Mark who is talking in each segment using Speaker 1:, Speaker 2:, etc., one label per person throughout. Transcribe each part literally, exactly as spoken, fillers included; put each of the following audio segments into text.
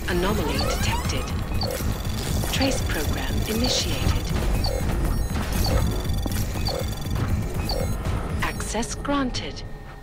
Speaker 1: Anomaly detected. Trace program initiated. Access granted.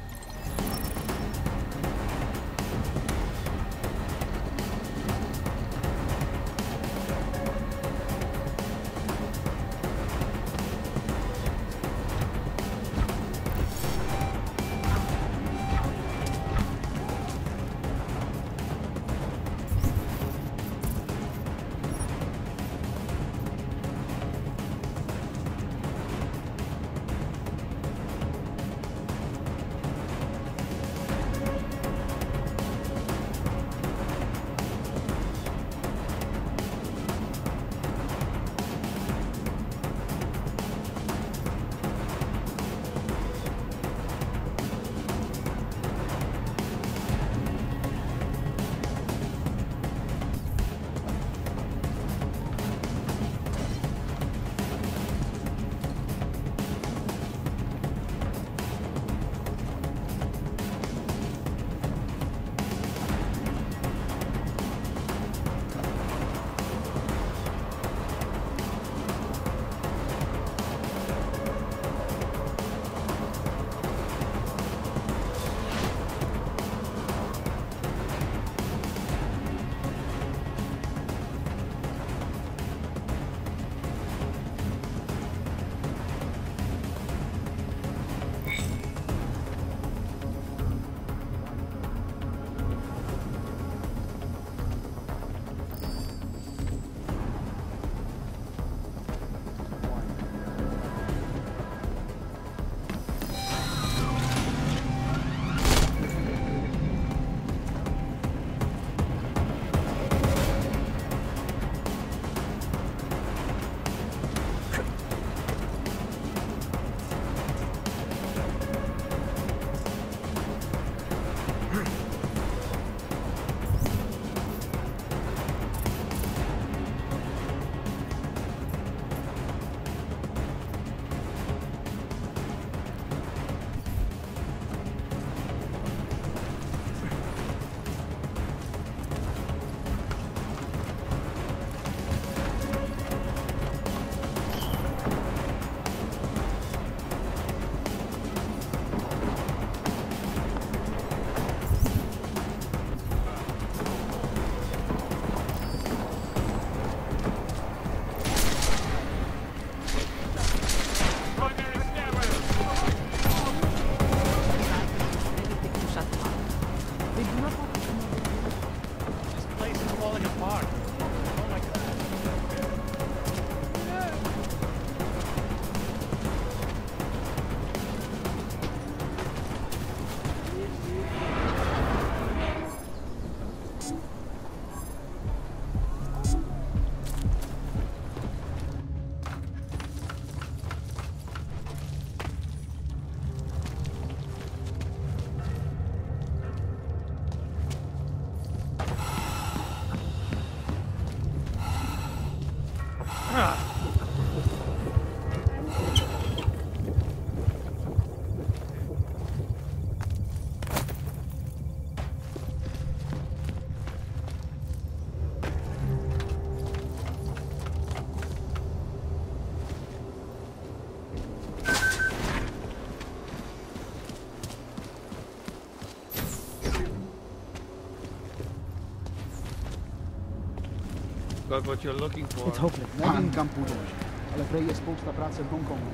Speaker 2: Got what you're looking for.
Speaker 3: It's hopeless. Pan computer. Ale prej je spousta práce v Hongkongu.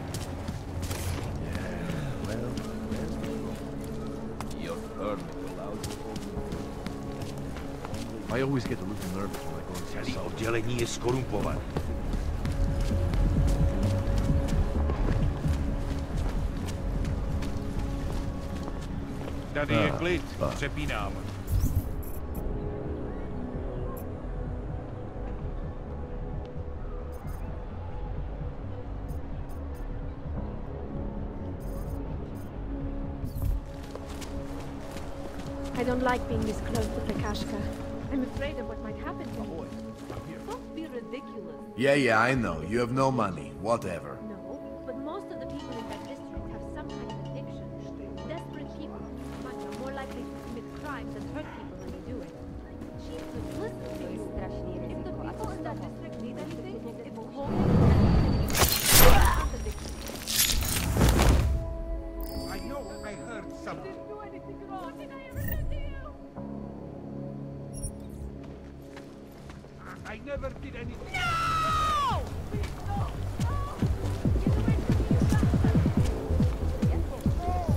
Speaker 4: I always get a little nervous when I go into
Speaker 5: Celý oddělení je skorumpované.
Speaker 2: Tady je klid, přepínám.
Speaker 6: I don't like being this close to Prakashka. I'm afraid of what might happen to me. Don't be ridiculous.
Speaker 7: Yeah, yeah, I know. You have no money. Whatever.
Speaker 6: No, but most of the people in that district have some kind of addiction. Desperate people much are more likely to commit crimes and hurt people when they do it. Jesus, listen to me. If the people in that district need anything, it's called.
Speaker 5: I know I heard
Speaker 6: I
Speaker 5: something.
Speaker 6: didn't do anything wrong. Did I ever do to you?
Speaker 5: I, I never did anything.
Speaker 6: No! Please, no! No! Get away from me, you bastard! Yes, oh.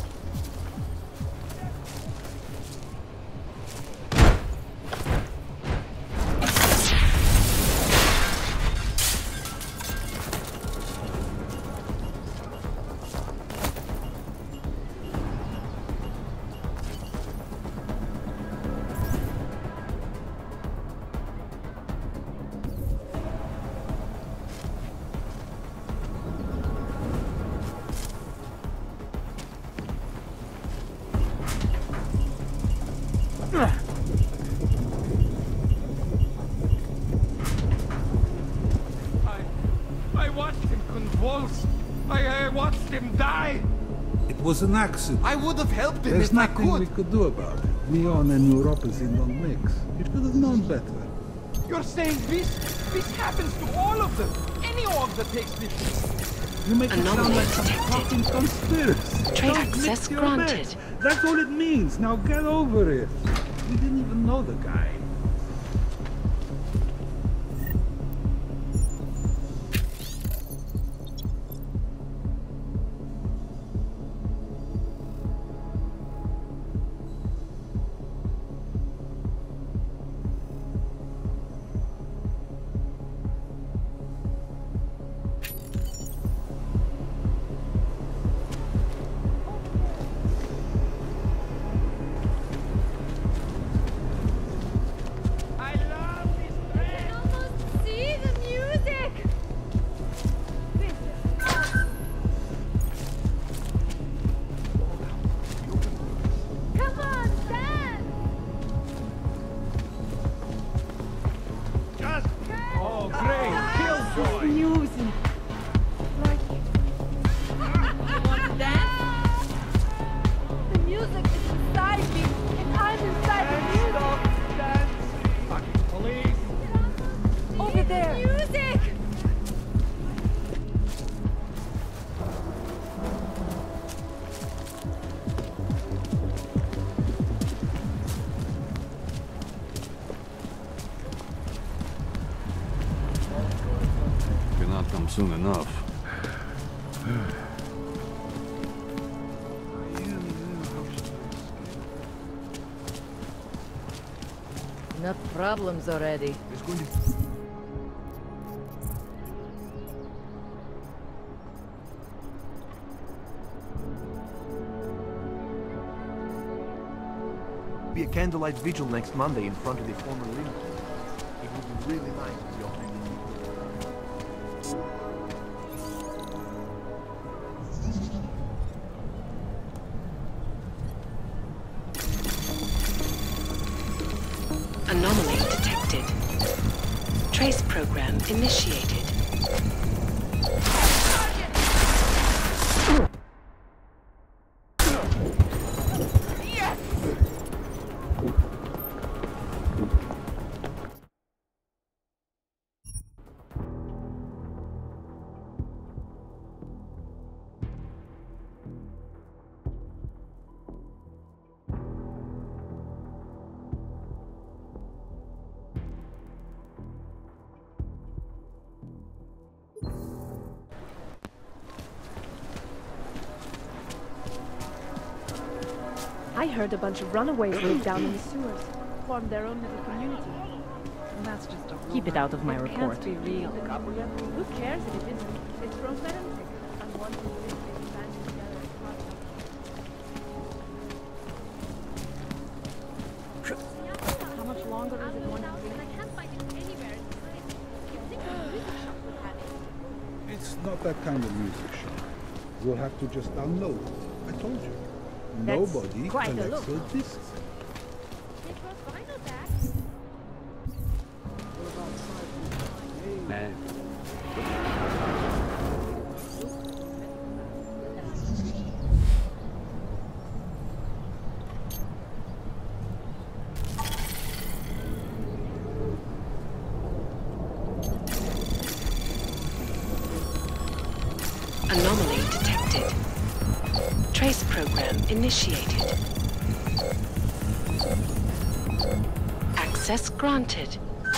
Speaker 5: I, I watched him convulse. I, I watched him die.
Speaker 8: It was an accident.
Speaker 5: I would have helped him
Speaker 8: There's
Speaker 5: if I
Speaker 8: nothing we
Speaker 5: could.
Speaker 8: could do about it. Neon and neuropathy don't mix. You should have known better.
Speaker 5: You're saying this? This happens to all of them. Any org that takes this.
Speaker 8: You make it sound
Speaker 1: Anomaly
Speaker 8: like some
Speaker 1: detected.
Speaker 8: fucking conspiracy.
Speaker 1: Trade
Speaker 8: Don't
Speaker 1: access
Speaker 8: mix your
Speaker 1: granted.
Speaker 8: bets. That's all it means. Now get over it. We didn't even know the guy.
Speaker 5: I love this
Speaker 6: I can almost see the music! This is awesome. Come on, dance!
Speaker 5: Just. Oh, great. Killjoy.
Speaker 6: Music. Like it. You want to dance? The music is inside me, and I'm inside the music.
Speaker 5: Fucking police.
Speaker 6: Over there. Music!
Speaker 4: Cannot come soon enough.
Speaker 9: Enough problems already.
Speaker 4: It's going to...
Speaker 3: Be a candlelight vigil next Monday in front of the former Lincoln. It would be really nice to be honest.
Speaker 1: Anomaly detected. Trace program initiated.
Speaker 6: I heard a bunch of runaways lived down in the sewers. Formed their own little community. And that's just a rumor.
Speaker 9: Keep it out of my
Speaker 6: It
Speaker 9: report.
Speaker 6: Can't be real. Who cares if it isn't? It's romantic. Unwanted things banded together as part of- How much longer is it going to be? I can't find it anywhere. You'd think the music shop would have it.
Speaker 8: It's not that kind of music shop. You'll have to just download it. I told you.
Speaker 6: That's
Speaker 8: Nobody
Speaker 6: quite a
Speaker 8: collects
Speaker 6: look.
Speaker 8: the discs.
Speaker 6: It was vinyl back.
Speaker 4: Man.
Speaker 1: Anomaly detected. Trace program initiated. Access granted.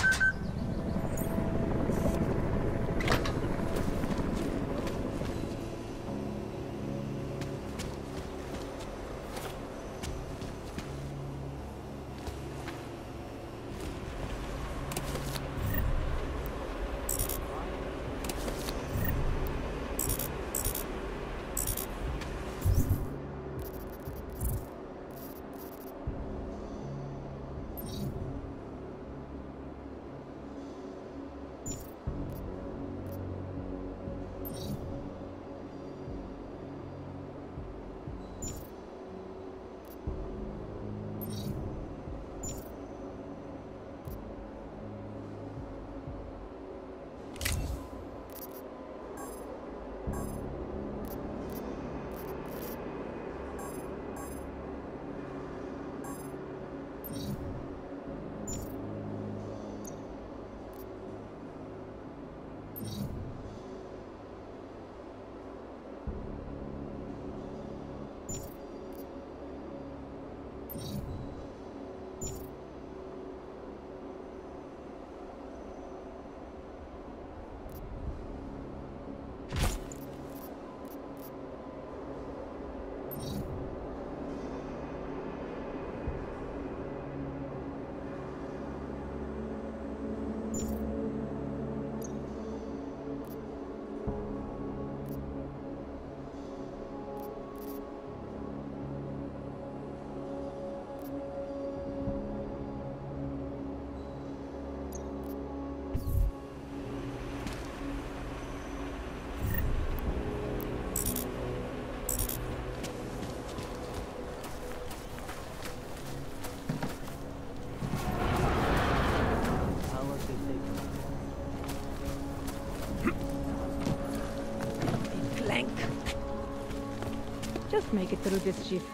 Speaker 6: Just make it through this shift.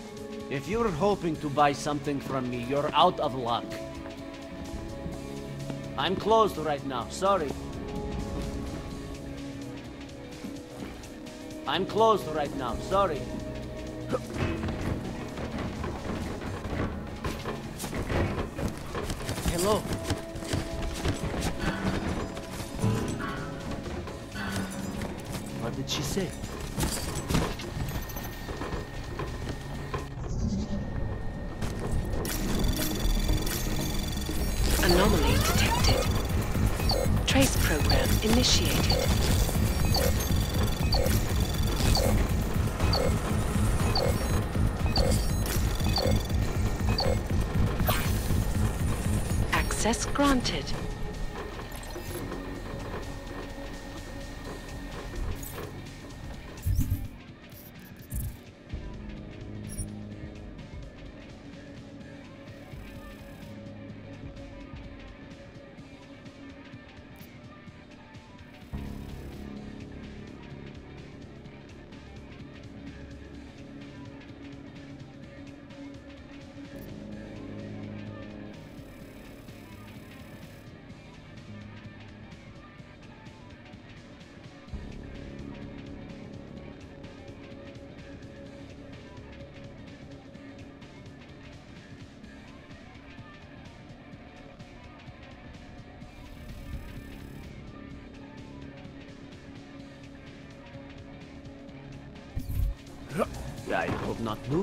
Speaker 10: If you're hoping to buy something from me, you're out of luck. I'm closed right now, sorry. I'm closed right now, sorry. Hello? What did she say?
Speaker 1: Anomaly detected. Trace program initiated. Access granted.
Speaker 10: I hope not blue.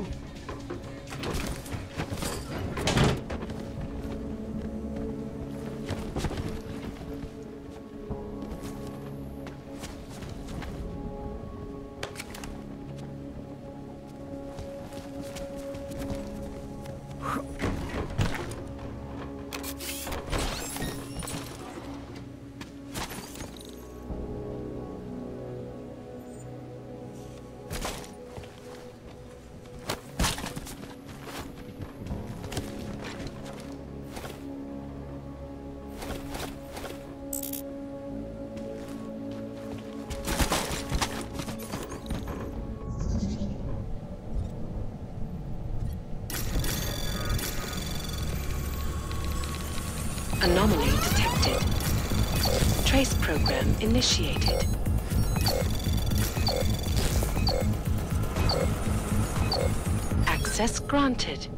Speaker 10: Anomaly detected. Trace program initiated.
Speaker 1: Access granted.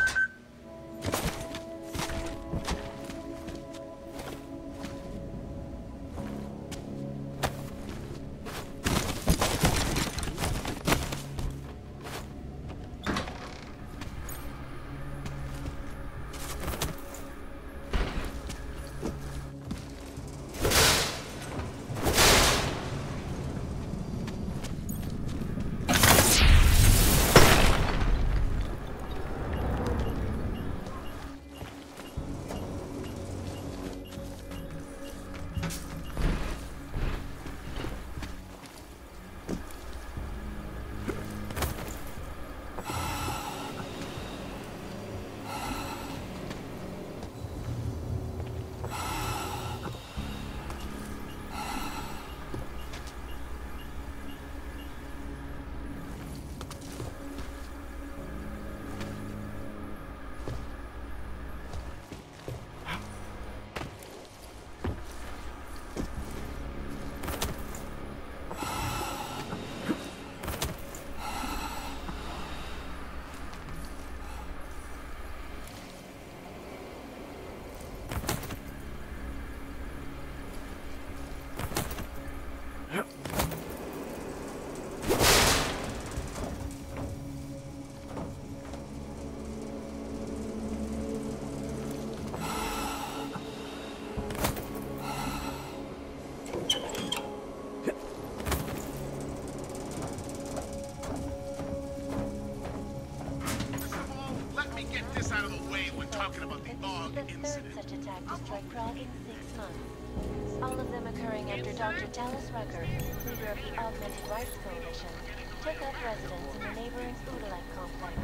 Speaker 11: Doctor Dallas Rucker, leader of the Augmented Rights Coalition, took up residence in the neighboring Oodalite complex.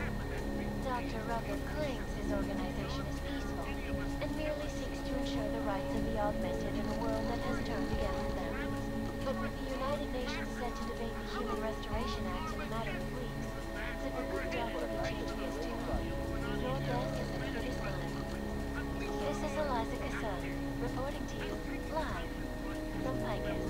Speaker 11: Doctor Rucker claims his organization is peaceful and merely seeks to ensure the rights of the Augmented in a world that has turned against them. But with the United Nations set to debate the Human Restoration Act in a matter of weeks, civil could drastically change his tune. Your guess is as good as mine. This is Eliza Kassan, reporting to you live from Picus.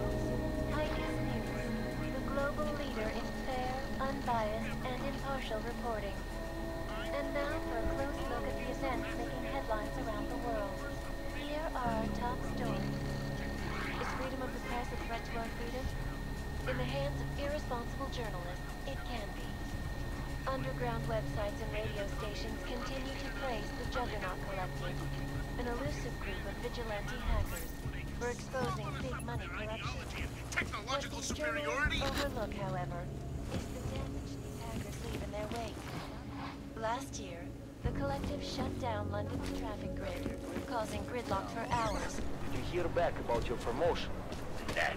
Speaker 11: Picus News, the global leader in fair, unbiased, and impartial reporting. And now for a close look at the events making headlines around the world. Here are our top stories. Is freedom of the press a threat to our freedom? In the hands of irresponsible journalists, it can be. Underground websites and radio stations continue to praise the Juggernaut Collective, an elusive group of vigilante hackers for exposing big money corruption.
Speaker 7: Technological
Speaker 11: What
Speaker 7: superiority?
Speaker 11: journalists overlook, however, is the damage these hackers leave in their wake. Last year, the collective shut down London's traffic grid, causing gridlock for hours.
Speaker 12: Did you hear back about your promotion? That.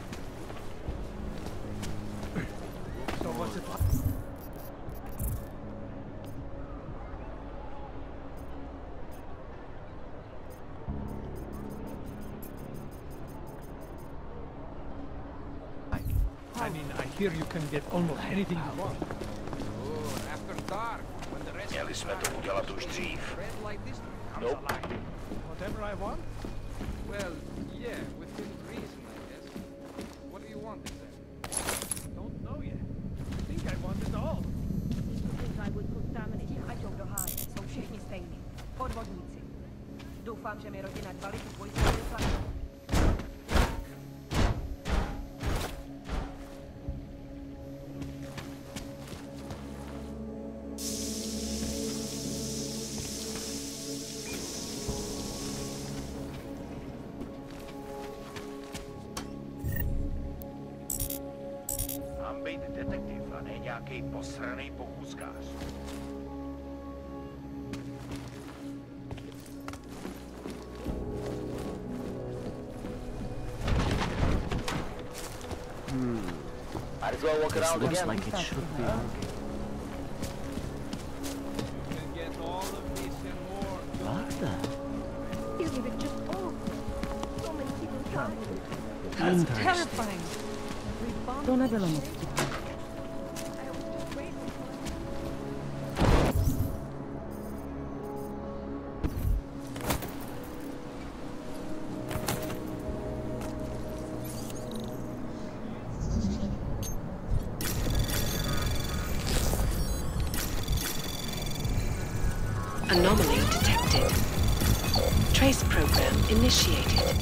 Speaker 3: So what's it like?
Speaker 5: I mean, I hear you can get almost anything you want.
Speaker 2: Oh, after dark, when the rest
Speaker 12: Jeli sme to udělat už dřív.
Speaker 2: red like this comes
Speaker 12: Nope.
Speaker 2: alive.
Speaker 5: Whatever I want?
Speaker 2: Well, yeah, within reason, I guess. What do you want exactly?
Speaker 5: Don't know yet. I think I want it all.
Speaker 6: I would contaminate ať obdoháje, jsou všichni stejní. Podvodníci. Doufám, že mi rodina dbali tu tvoji spolupráci.
Speaker 12: Mám být detektiv a ne nějaký posraný pochůzkář. Hmm. Might as well walk around again.
Speaker 10: Like it should be.
Speaker 2: You can get all of this and more.
Speaker 10: What?
Speaker 6: You give it just all. So many people come.
Speaker 10: That's
Speaker 6: Terrifying.
Speaker 9: Don't ever let me.
Speaker 6: I was just waiting for it.
Speaker 1: Anomaly detected. Trace program initiated.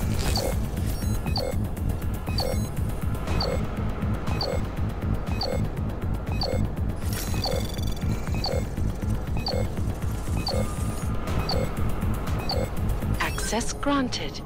Speaker 1: Access granted.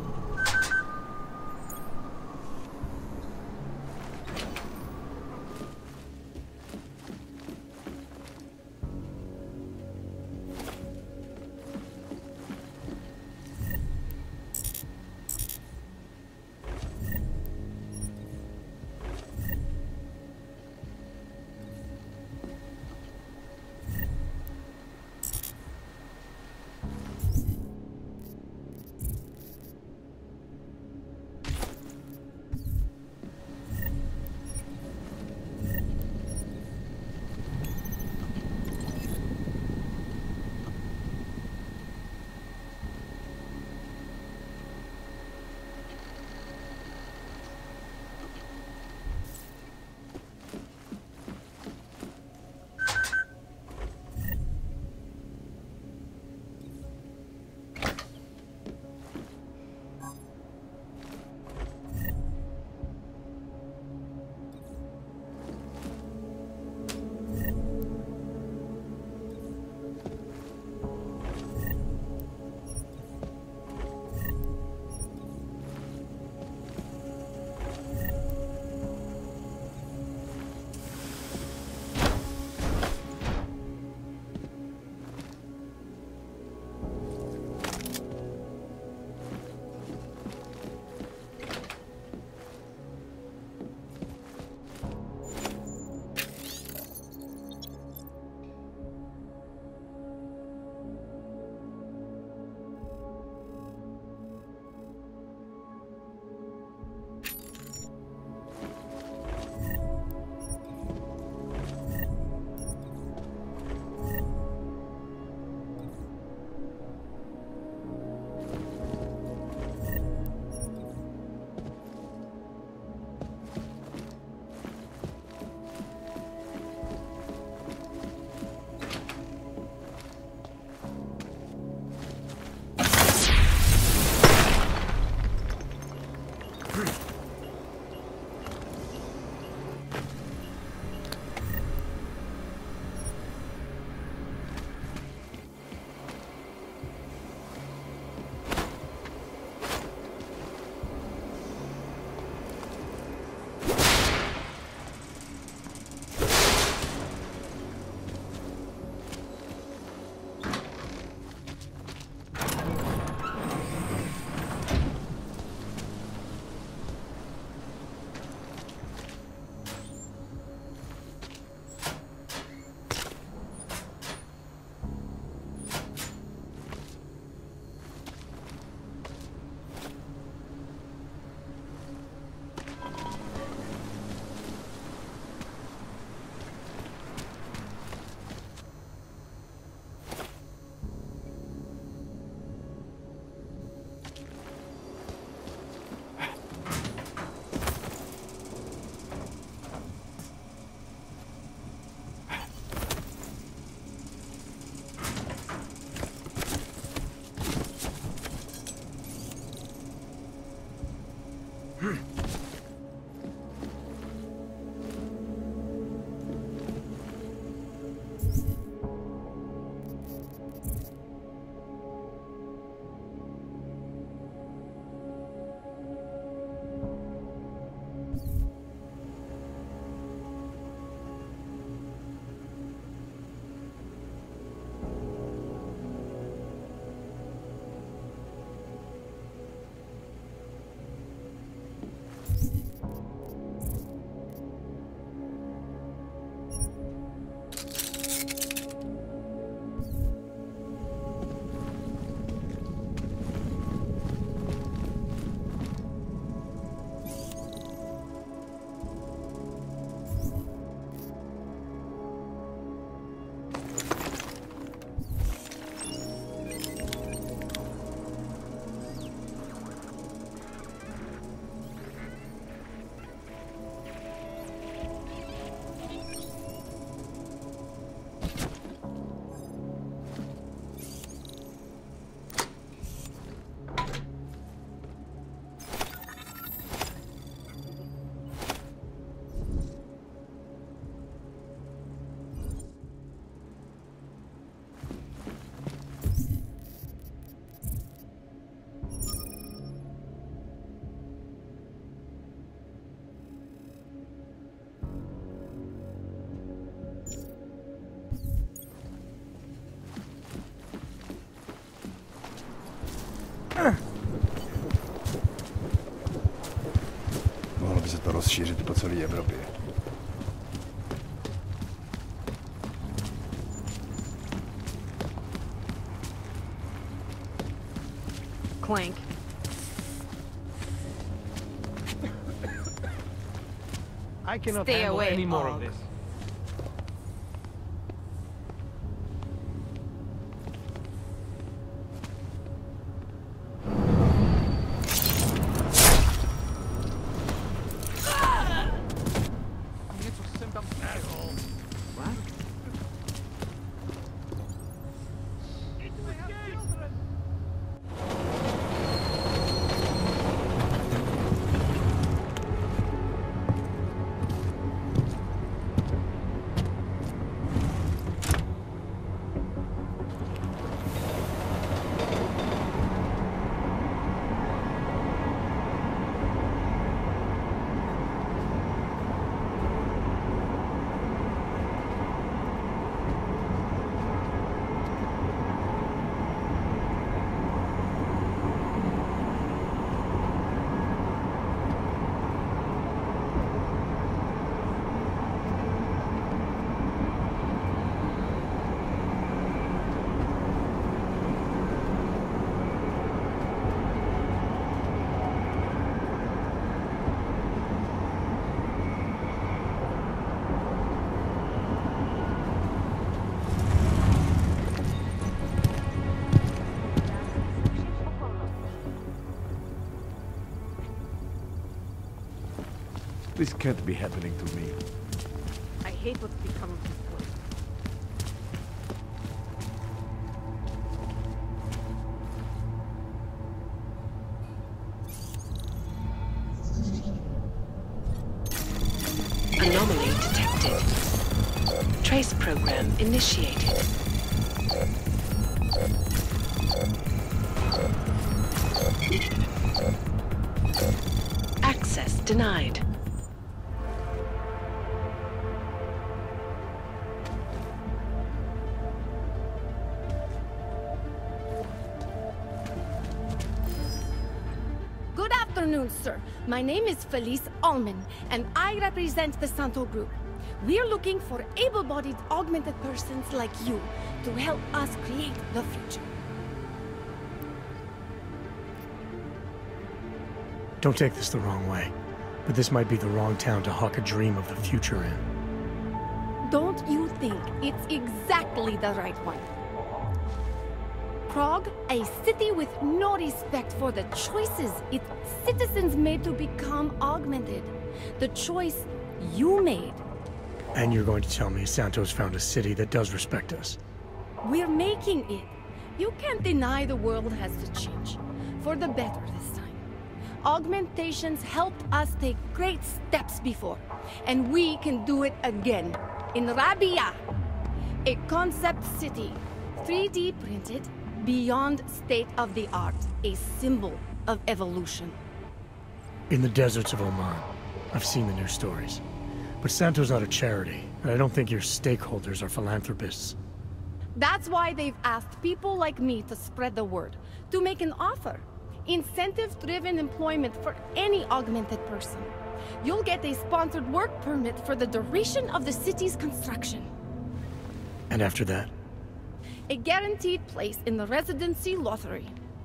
Speaker 13: rozšířit po celé Evropě.
Speaker 6: Clank.
Speaker 5: I cannot
Speaker 6: Stay
Speaker 5: handle
Speaker 6: away,
Speaker 5: any more of
Speaker 6: Og.
Speaker 5: this.
Speaker 3: This can't be happening to me.
Speaker 6: I hate what's become of this place.
Speaker 1: Anomaly detected. Trace program initiated. Access denied.
Speaker 6: Good afternoon, sir. My name is Felice Allman, and I represent the Santo Group. We're looking for able-bodied augmented persons like you to help us create the future.
Speaker 14: Don't take this the wrong way, but this might be the wrong town to hawk a dream of the future in.
Speaker 6: Don't you think it's exactly the right one? Prague, a city with no respect for the choices its citizens made to become augmented. The choice you made.
Speaker 14: And you're going to tell me Santos found a city that does respect us.
Speaker 6: We're making it. You can't deny the world has to change. For the better this time. Augmentations helped us take great steps before. And we can do it again. In Rabia. A concept city. three D printed. Beyond state-of-the-art, a symbol of evolution.
Speaker 14: In the deserts of Oman, I've seen the news stories. But Santo's not a charity, and I don't think your stakeholders are philanthropists.
Speaker 6: That's why they've asked people like me to spread the word, to make an offer. Incentive-driven employment for any augmented person. You'll get a sponsored work permit for the duration of the city's construction.
Speaker 14: And after that?
Speaker 6: A guaranteed place in the residency lottery.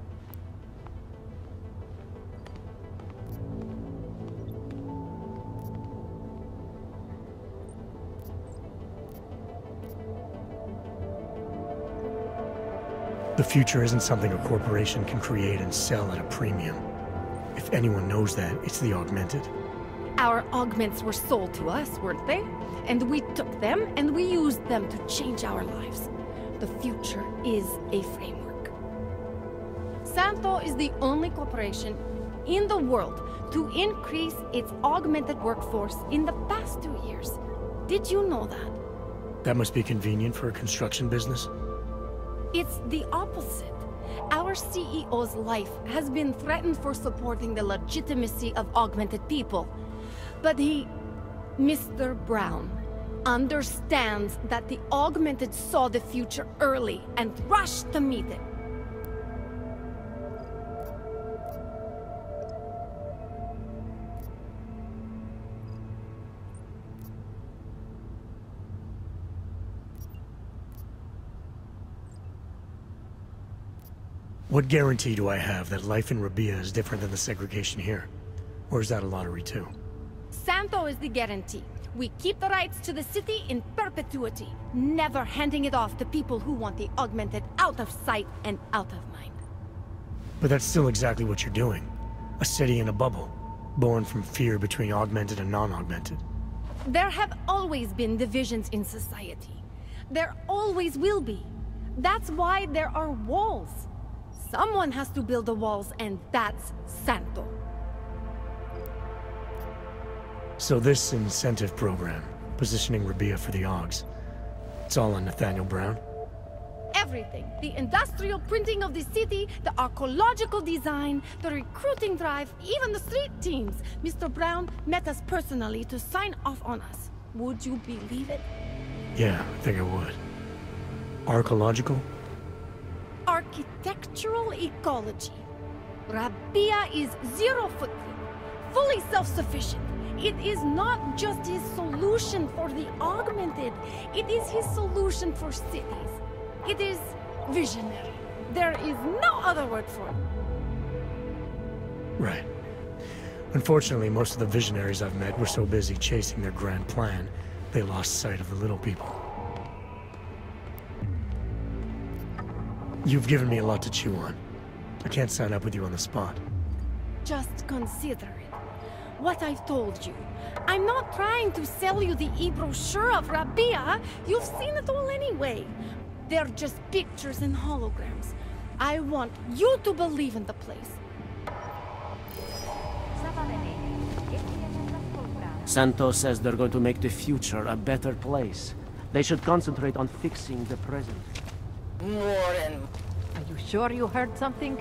Speaker 14: The future isn't something a corporation can create and sell at a premium. If anyone knows that, it's the Augmented.
Speaker 6: Our augments were sold to us, weren't they? And we took them and we used them to change our lives. The future is a framework. Santo is the only corporation in the world to increase its augmented workforce in the past two years. Did you know that?
Speaker 14: That must be convenient for a construction business.
Speaker 6: It's the opposite. Our C E O's life has been threatened for supporting the legitimacy of augmented people. But he, Mister Brown, understands that the Augmented saw the future early and rushed to meet it.
Speaker 14: What guarantee do I have that life in Rabia is different than the segregation here? Or is that a lottery too?
Speaker 6: Santo is the guarantee. We keep the rights to the city in perpetuity, never handing it off to people who want the Augmented out of sight and out of mind.
Speaker 14: But that's still exactly what you're doing. A city in a bubble, born from fear between Augmented and non-Augmented.
Speaker 6: There have always been divisions in society. There always will be. That's why there are walls. Someone has to build the walls, and that's Santo.
Speaker 14: So this incentive program, positioning Rabia for the Augs, it's all on Nathaniel Brown?
Speaker 6: Everything. The industrial printing of the city, the archaeological design, the recruiting drive, even the street teams. Mister Brown met us personally to sign off on us. Would you believe it?
Speaker 14: Yeah, I think I would. Archaeological?
Speaker 6: Architectural ecology. Rabia is zero footprint, fully self-sufficient. It is not just his solution for the Augmented. It is his solution for cities. It is visionary. There is no other word for it.
Speaker 14: Right. Unfortunately, most of the visionaries I've met were so busy chasing their grand plan, they lost sight of the little people. You've given me a lot to chew on. I can't sign up with you on the spot.
Speaker 6: Just consider it. What I've told you. I'm not trying to sell you the e-brochure of Rabia. You've seen it all anyway. They're just pictures and holograms. I want you to believe in the place.
Speaker 10: Santo says they're going to make the future a better place. They should concentrate on fixing the present.
Speaker 9: Warren, are you sure you heard something?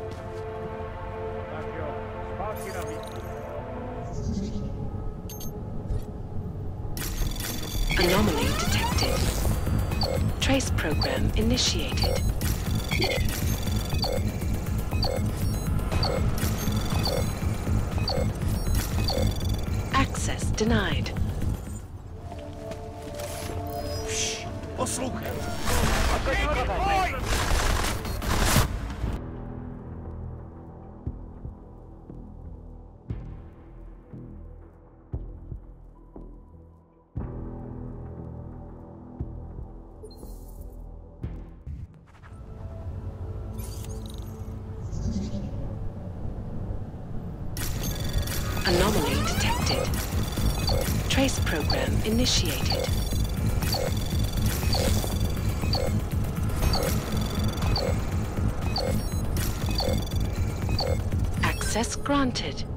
Speaker 1: Anomaly detected. Trace program initiated. Access denied.
Speaker 12: Shh! Poslouchej!
Speaker 1: Anomaly detected. Trace program initiated. Access granted.